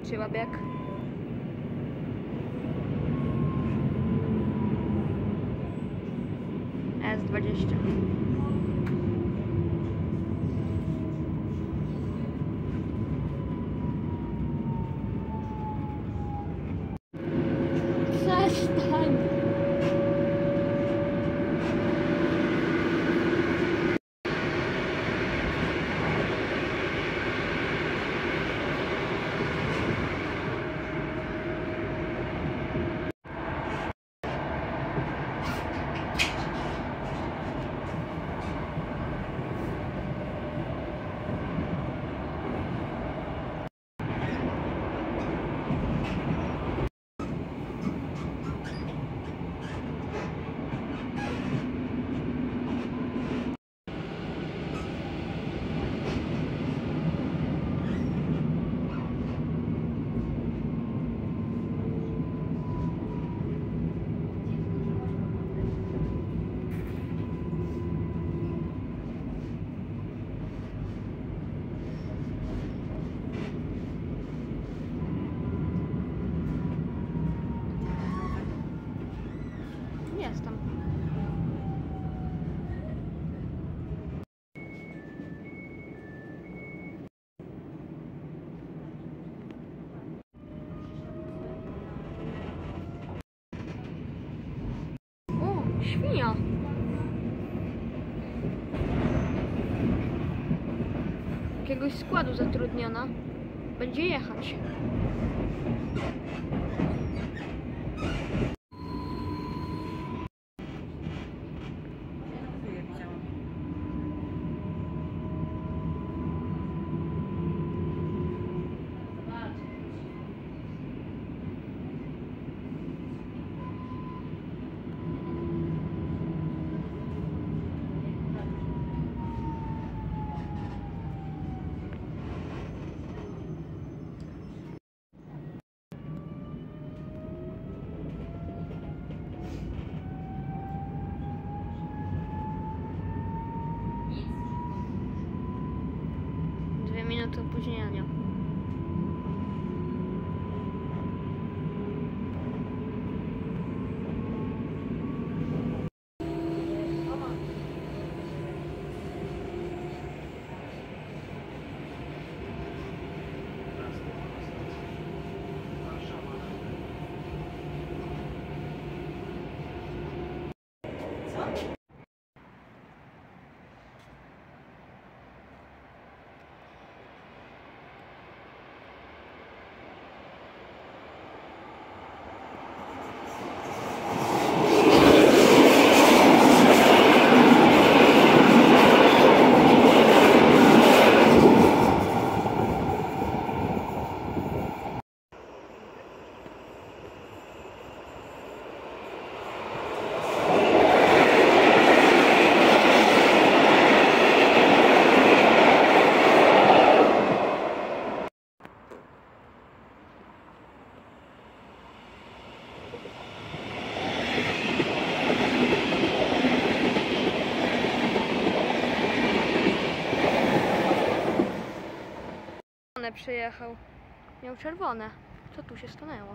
policzyła bieg. S20. Przestań! Jestem. O, świnia. Jakiegoś składu zatrudniona. Będzie jechać. Minuty opóźnienia. Przyjechał. Miał czerwone. Co tu się stanęło?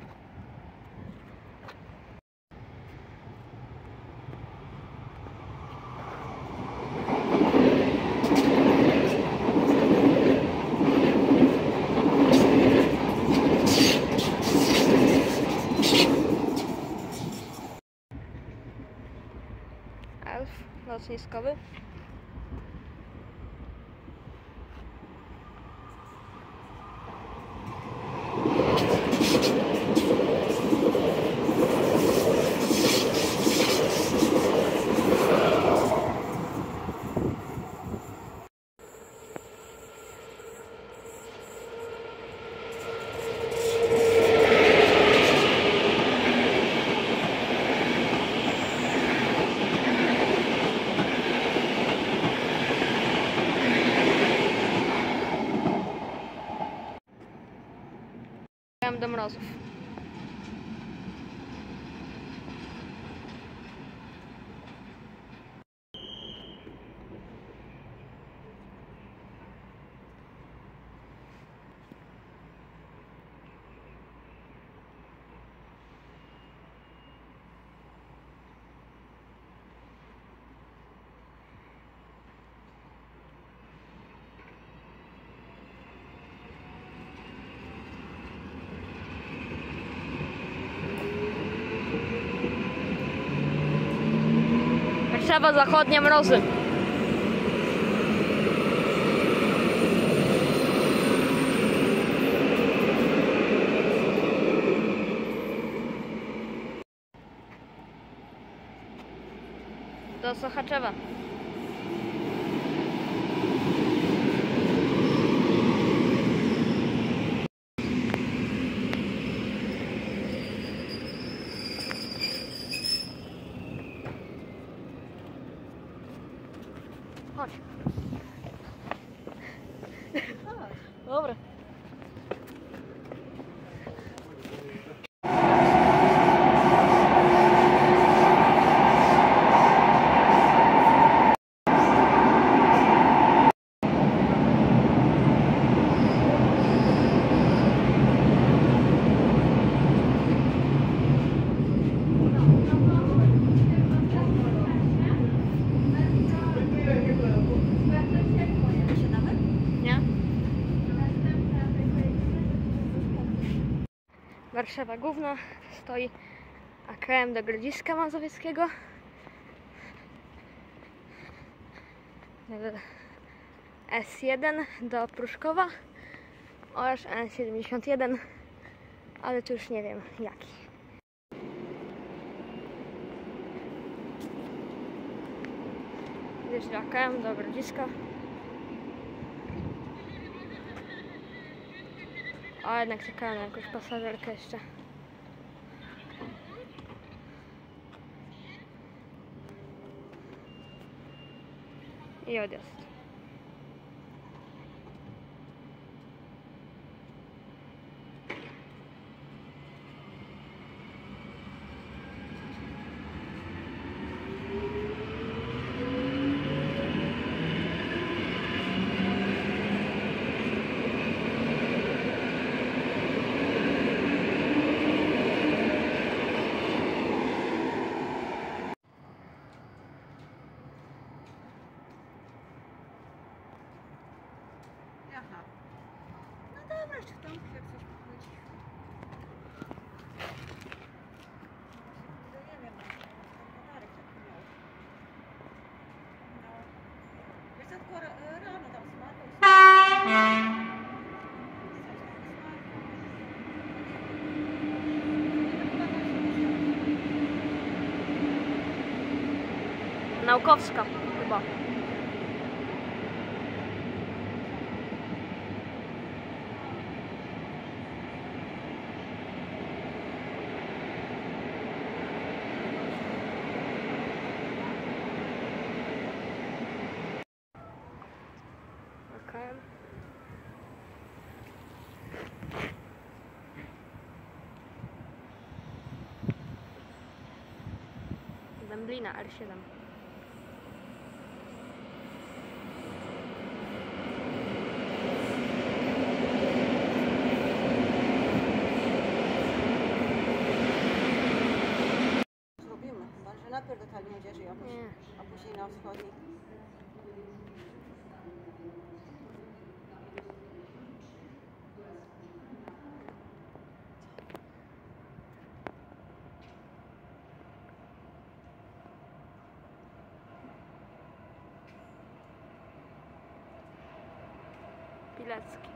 Elf lotniskowy. Do mrozów. Warszawa Zachodnia, mrozy. Do Sochaczewa. Chodź. Dobra. Warszawa Główna, stoi AKM do Grodziska Mazowieckiego. S1 do Pruszkowa oraz N71, ale tu już nie wiem jaki. Jest AKM do Grodziska. A jednak czekałem na jakąś pasażerkę jeszcze. I odjazd. Aha. No dobra, czy tam jak coś pochodzi. No nie wiem, kanarek taki miał. No. Wiesz co, tylko rano tam smarkał. Naukowska chyba. Dęblina R7. Zrobimy, że najpierw do Talii Młodzieży, a później na wschodniej. Pilecki.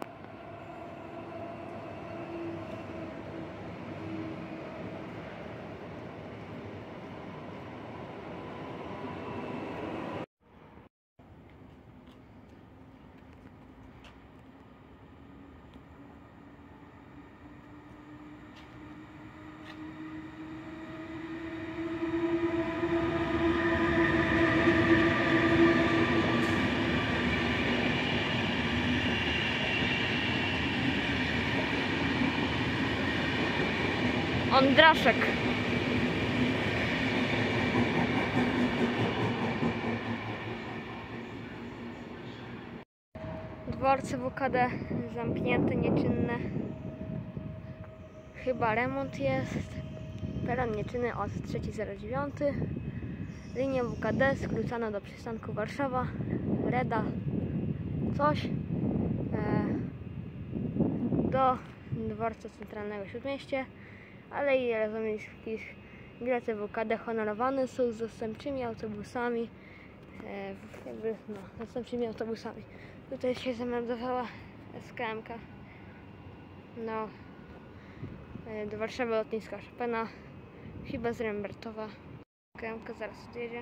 Ondraszek. Dworce WKD zamknięte, nieczynne. Chyba remont jest. Peron nieczynny od 3.09. Linia WKD skrócona do przystanku Warszawa. Reda coś. Do dworca centralnego w Śródmieście. Alei Jerozolimskich Bilety WKD honorowane są z zastępczymi autobusami. Zastępczymi autobusami. Tutaj się zameldowała SKM-ka. No, do Warszawy lotniska Chopina, chyba z Rembertowa. SKM-ka zaraz odjedzie.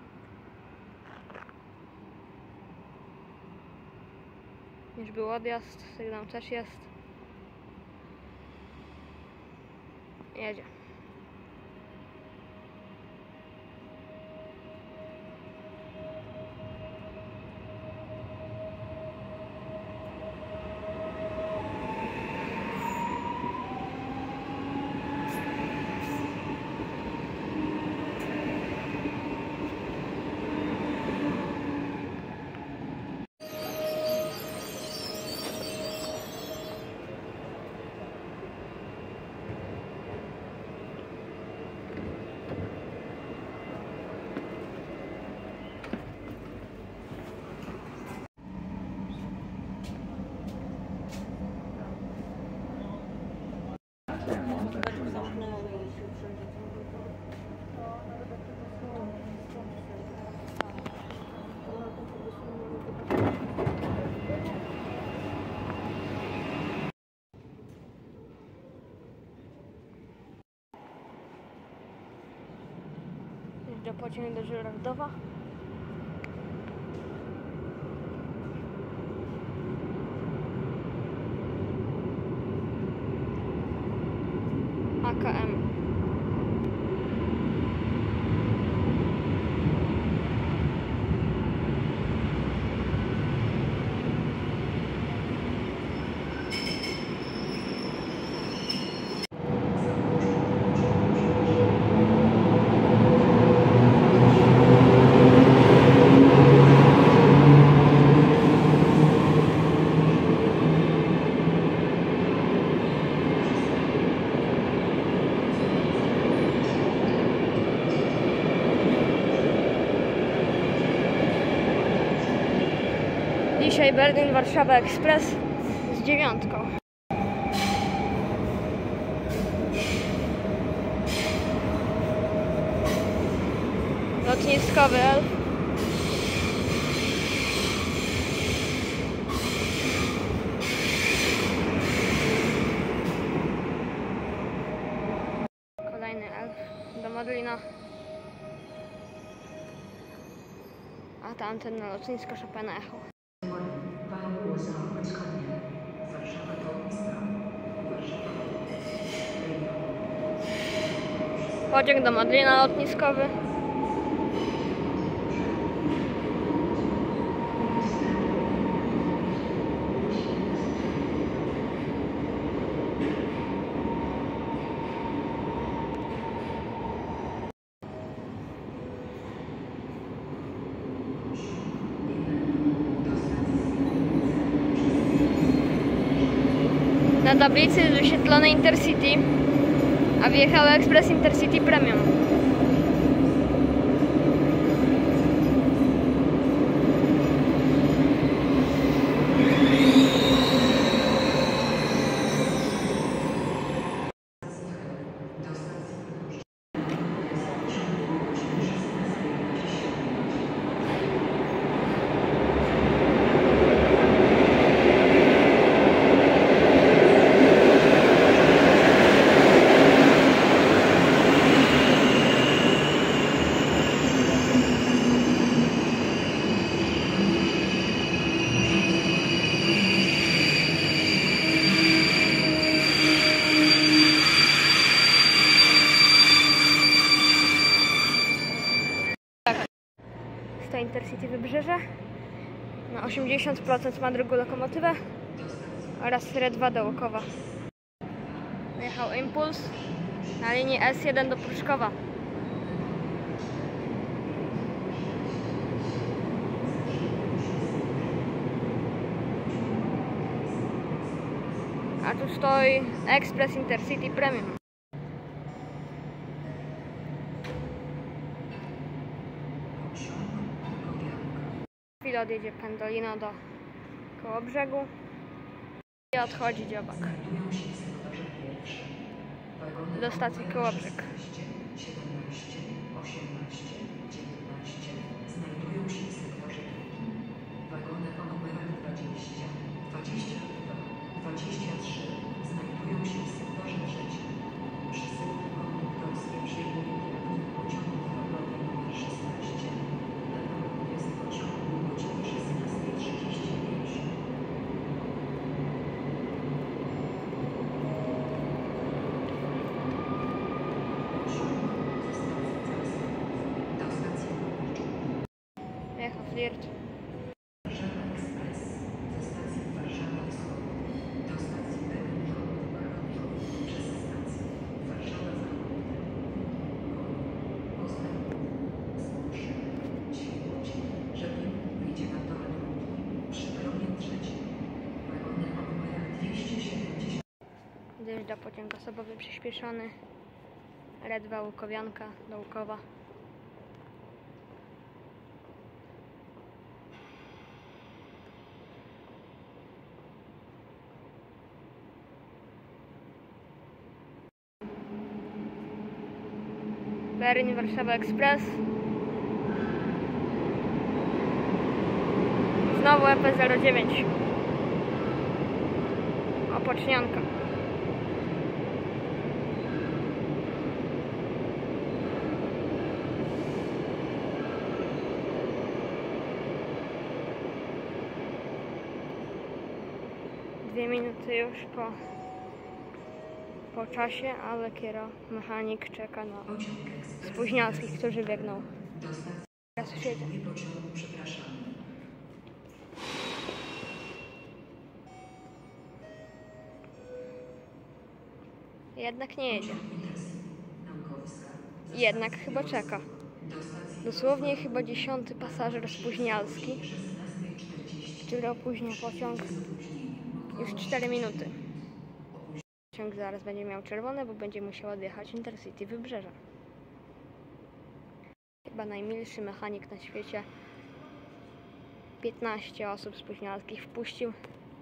Już był odjazd, sygnał też jest. Jedzie. Jeżdżę pociąg do Żyrardowa. AKM. Dzisiaj Berlin-Warszawa Express z 9. Lotniskowy Elf. Kolejny Elf do Modlina. A tamten na lotnisko Chopina Echo. Pociąg do Modlina lotniskowy. Na tablicy jest wyświetlone Intercity, a wjechał Express Intercity Premium. To Intercity Wybrzeże. Na 80% ma drugą lokomotywę oraz RE2 do Łukowa. Jechał Impuls na linii S1 do Pruszkowa. A tu stoi Express Intercity Premium. Chwilę odjedzie Pendolino do Kołobrzegu i odchodzi Dziobak do stacji Kołobrzeg. 17, 18, 19 znajdują się w sektorze drugim. Wagony o numerach 20, 22, 23 znajdują się w sektorze trzecim. Przesył konduktorskie przejmuje kierownik pociągów wagonowy nr 16. Na pociągu jest pociągu o godzinie 16:35. Jechał flirt. Warszawa Ekspres ze stacji Warszawa Wschód do stacji Bełchatów przez stację Warszawa Zachód. Poznań, Zbóż, Świebodzin, Żebin wyjdzie na tor drugi przy peronie trzecim. Wagony o numerach 270. Dojeżdża pociąg osobowy przyspieszony. Redwa, Łukowianka, do Łukowa. Berlin, Warszawa Ekspres. Znowu EP09. Opocznianka. Dwie minuty już po czasie, ale mechanik czeka na Pociąg ekspres spóźnialskich, którzy biegną. do stacji Teraz już jedzie. pociągu, przepraszamy. Jednak nie jedzie. Pociąg Intercity Naukowska ze Jednak stacji chyba Wrocław czeka. do stacji Dosłownie chyba 10. pasażer spóźnialski, 16:40. który opóźnia pociąg już 4 minuty. Pociąg zaraz będzie miał czerwone, bo będzie musiał odjechać Intercity Wybrzeże. Chyba najmilszy mechanik na świecie. 15 osób spóźnialskich wpuścił.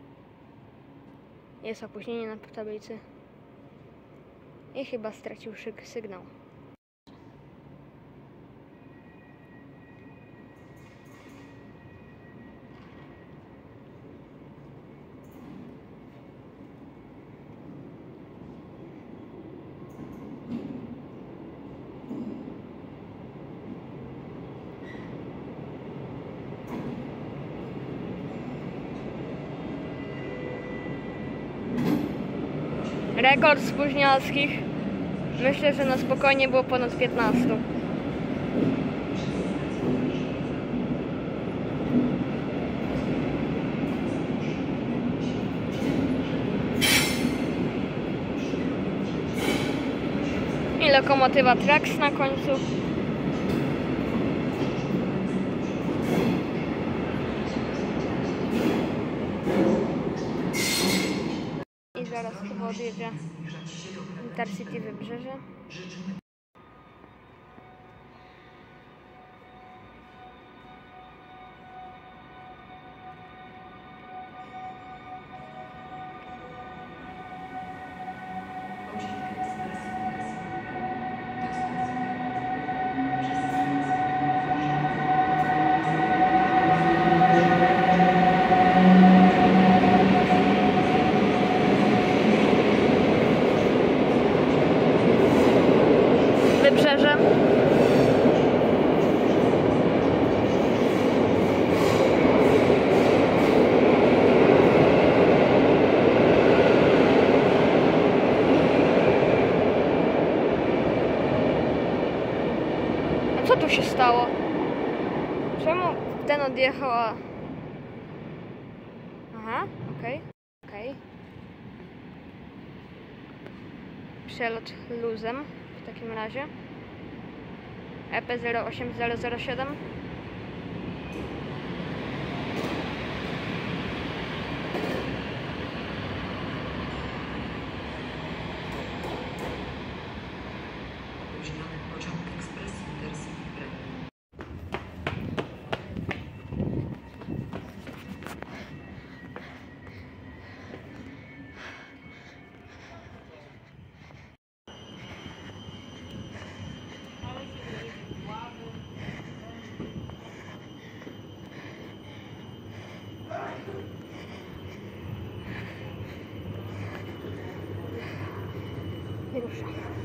Jest opóźnienie na tablicy. I chyba stracił sygnał. Rekord spóźnialskich. Myślę, że na spokojnie było ponad 15. I lokomotywa Trax na końcu. I zaraz chyba odjedzie Intercity Wybrzeże. Pociąg ekspres Intercity do stacji przez Wybrzeże. A co tu się stało? Czemu ten odjechał, a... Aha, okej. Przelot luzem w takim razie. EP08007. Opóźniony pociąg ekspres Intercity Berlin. I rusza.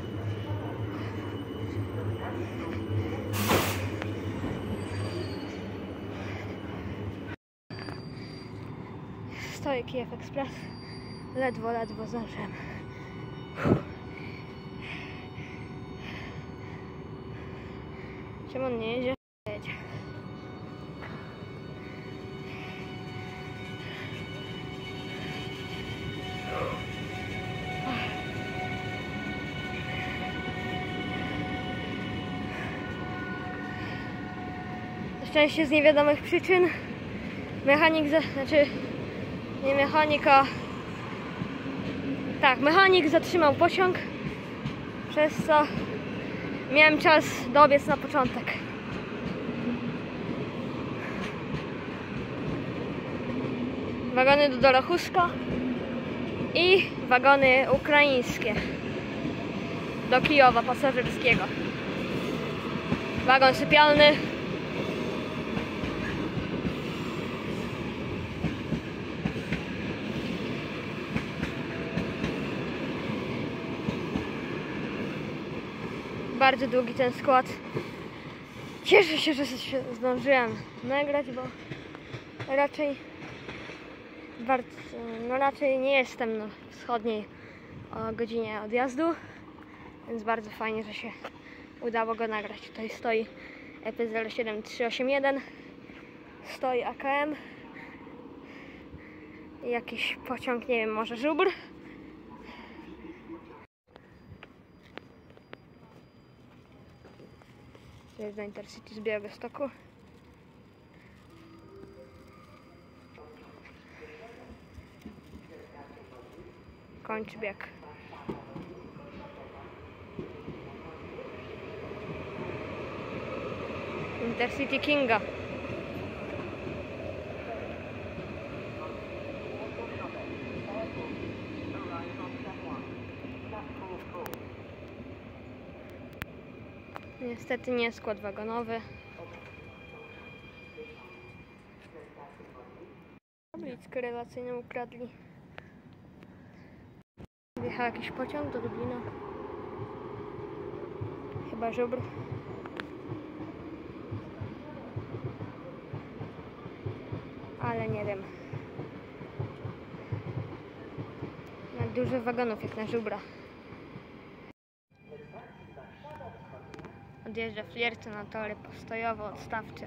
Stoi Kijew Express. Ledwo zdążyłem. Czemu on nie jedzie? Jedzie. Na szczęście z niewiadomych przyczyn mechanik, nie mechanika, tak, mechanik zatrzymał pociąg, przez co miałem czas dobiec na początek. Wagony do Dorochuska i wagony ukraińskie do Kijowa pasażerskiego. Wagon sypialny. Bardzo długi ten skład. Cieszę się, że się zdążyłem nagrać, bo raczej nie jestem na wschodniej o godzinie odjazdu, więc bardzo fajnie, że się udało go nagrać. Tutaj stoi EP07381, stoi AKM i jakiś pociąg, nie wiem, może żubr. To jest do Intercity z Białegostoku. Kończy bieg. Intercity Kinga. Niestety nie skład wagonowy. Tablickę relacyjną ukradli. Wjechał jakiś pociąg do Lublina. Chyba żubr. Ale nie wiem. Na dużych wagonów jak na żubra. Odjeżdża Flierce na tory postojowo-odstawcze.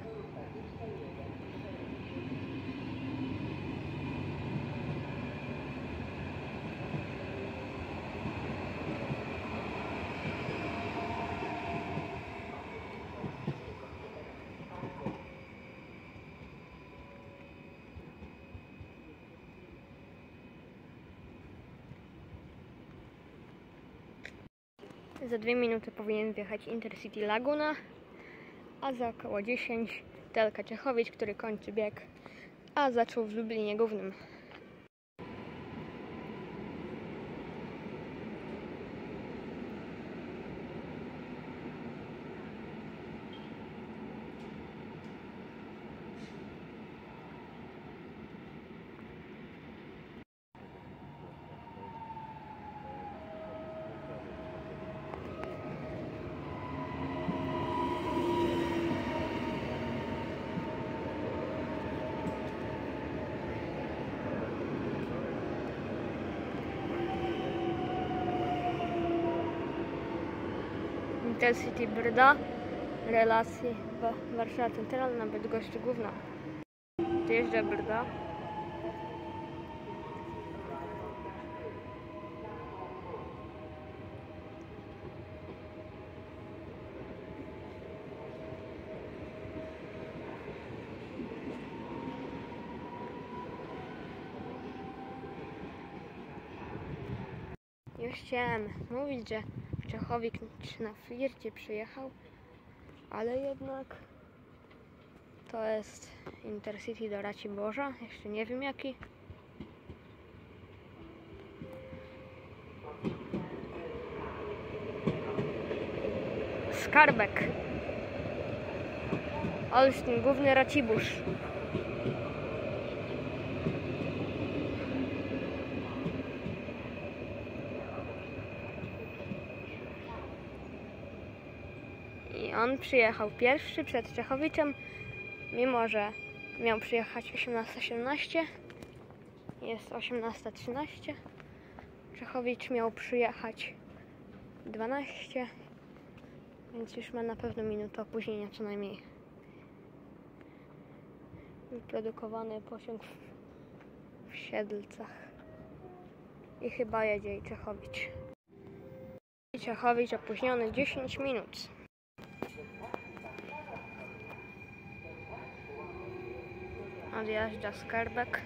Za 2 minuty powinien wjechać Intercity Laguna, a za około 10 Telka Czechowicz, który kończy bieg, a zaczął w Lublinie Głównym. Intercity Brda, relacji Warszawa Centralna, Bydgoszcz Główna. Dojeżdża Brda. Już chciałem mówić, że Czechowicz na Flircie przyjechał, ale jednak to jest Intercity do Raciborza, jeszcze nie wiem jaki. Skarbek. Olsztyn Główny, Racibórz. on przyjechał pierwszy przed Czechowiczem, mimo że miał przyjechać 18:17. Jest 18:13. Czechowicz miał przyjechać 12, więc już ma na pewno minutę opóźnienia co najmniej. Wyprodukowany pociąg w Siedlcach. I chyba jedzie i Czechowicz. I Czechowicz opóźniony 10 minut. Odjeżdża Skarbek.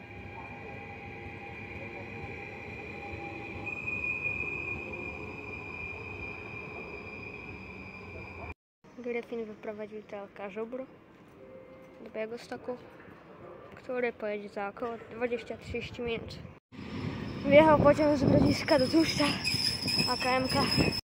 Gryfin wyprowadził TLK Żubr do Białegostoku, który pojedzie za około 20-30 minut. Wjechał pociąg z Grodziska do Tłuszcza, AKM-ka.